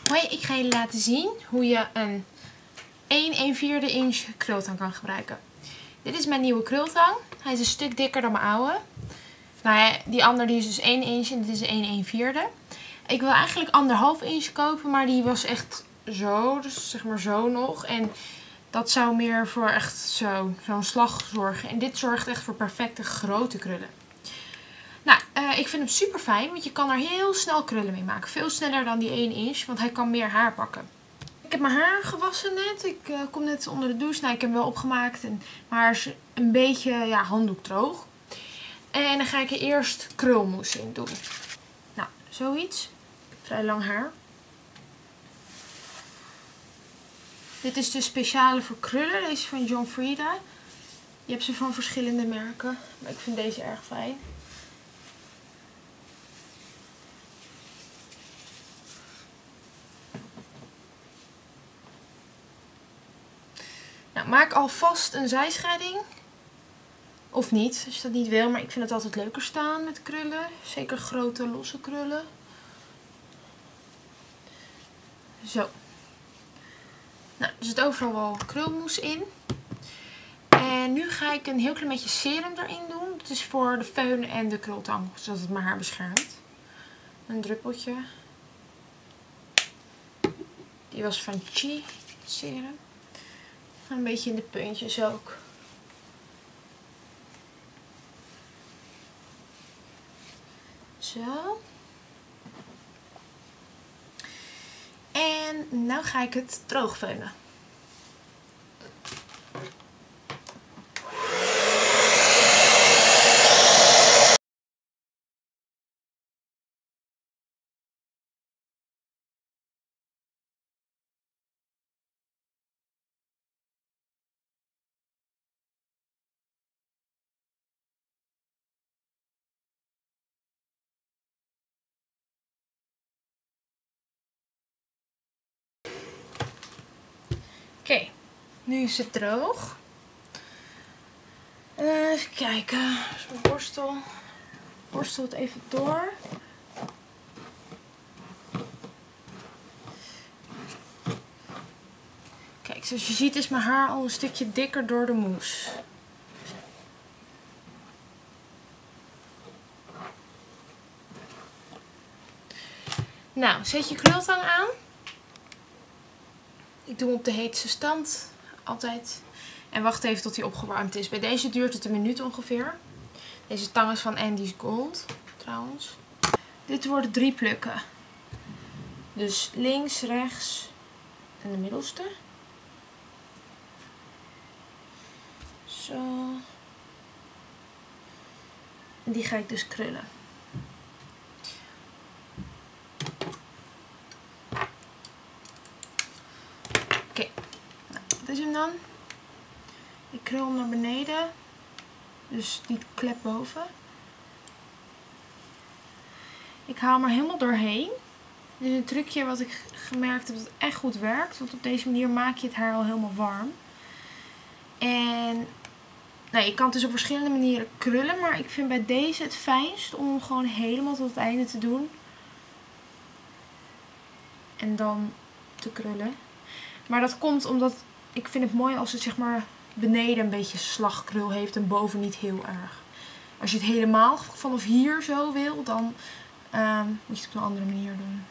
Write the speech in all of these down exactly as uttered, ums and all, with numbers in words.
Hoi, ik ga je laten zien hoe je een één een vierde inch krultang kan gebruiken. Dit is mijn nieuwe krultang. Hij is een stuk dikker dan mijn oude. Nou ja, die andere die is dus één inch en dit is één een vierde. Ik wil eigenlijk anderhalf inch kopen, maar die was echt zo, dus zeg maar zo nog. En dat zou meer voor echt zo, zo'n slag zorgen. En dit zorgt echt voor perfecte grote krullen. Nou, uh, ik vind hem super fijn, want je kan er heel snel krullen mee maken. Veel sneller dan die één inch, want hij kan meer haar pakken. Ik heb mijn haar gewassen net. Ik uh, kom net onder de douche. Nou, ik heb hem wel opgemaakt. En mijn haar is een beetje ja, handdoekdroog. En dan ga ik er eerst krulmousse in doen. Nou, zoiets. Vrij lang haar. Dit is de speciale voor krullen. Deze is van John Frieda. Je hebt ze van verschillende merken. Maar ik vind deze erg fijn. Nou, maak alvast een zijscheiding. Of niet, als je dat niet wil. Maar ik vind het altijd leuker staan met krullen. Zeker grote losse krullen. Zo. Nou, er zit overal wel krulmousse in. En nu ga ik een heel klein beetje serum erin doen. Dat is voor de föhn en de krultang. Zodat het mijn haar beschermt. Een druppeltje. Die was van Chi serum. Een beetje in de puntjes ook. Zo. En nu ga ik het droog föhnen. Oké, okay, nu is het droog. Uh, even kijken. Dus mijn borstel. Borstel het even door. Kijk, zoals je ziet is mijn haar al een stukje dikker door de mousse. Nou, zet je krultang aan. Ik doe hem op de heetste stand. Altijd. En wacht even tot hij opgewarmd is. Bij deze duurt het een minuut ongeveer. Deze tang is van Andy's Gold. Trouwens. Dit worden drie plukken. Dus links, rechts en de middelste. Zo. En die ga ik dus krullen. Oké, nou, dat is hem dan. Ik krul hem naar beneden. Dus die klep boven. Ik haal hem er helemaal doorheen. Dit is een trucje wat ik gemerkt heb dat het echt goed werkt. Want op deze manier maak je het haar al helemaal warm. En nou, je kan het dus op verschillende manieren krullen. Maar ik vind bij deze het fijnst om hem gewoon helemaal tot het einde te doen. En dan te krullen. Maar dat komt omdat ik vind het mooi als het zeg maar beneden een beetje slagkrul heeft en boven niet heel erg. Als je het helemaal vanaf hier zo wil, dan um, moet je het op een andere manier doen.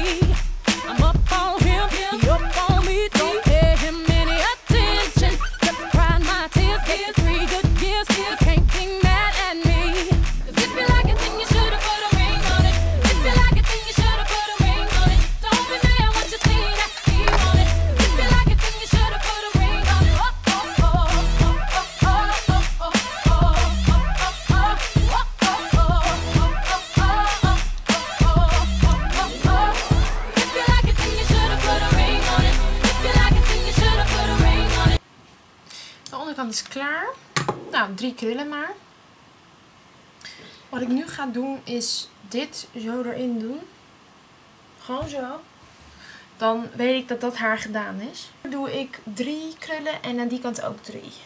De onderkant is klaar. Nou, drie krullen maar. Wat ik nu ga doen is dit zo erin doen. Gewoon zo. Dan weet ik dat dat haar gedaan is. Dan doe ik drie krullen en aan die kant ook drie.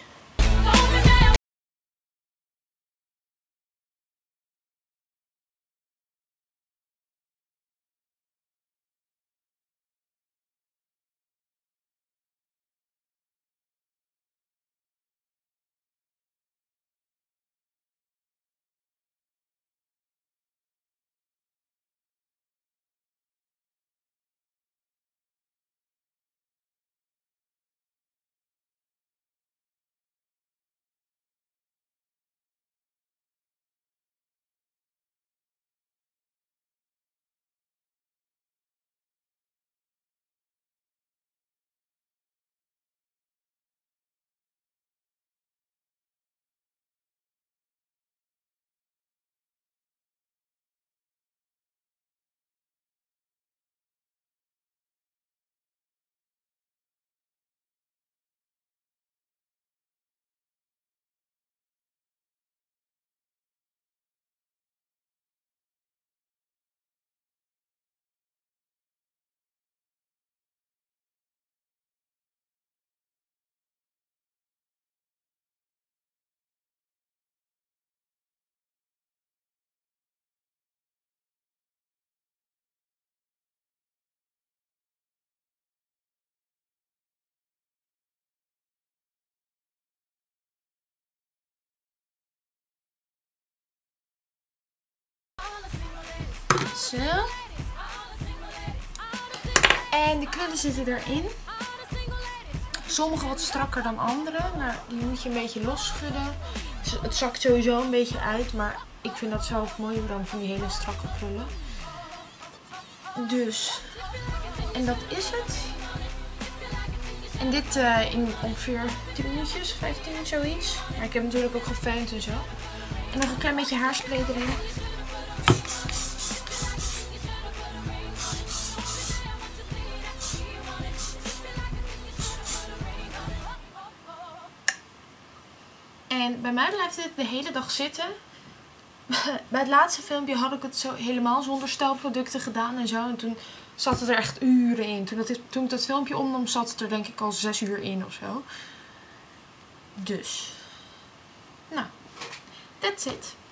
Zo. En de krullen zitten erin. Sommige wat strakker dan andere. Maar die moet je een beetje losschudden. Dus het zakt sowieso een beetje uit. Maar ik vind dat zelf mooier dan van die hele strakke krullen. Dus. En dat is het. En dit uh, in ongeveer tien minuutjes, vijftien zoiets. Maar ik heb natuurlijk ook gefeund en zo. En nog een klein beetje haarspray erin. En bij mij blijft dit de hele dag zitten. Bij het laatste filmpje had ik het zo helemaal zonder stelproducten gedaan en zo. En toen zat het er echt uren in. Toen, dat, toen ik dat filmpje opnam zat het er denk ik al zes uur in of zo. Dus. Nou, that's it.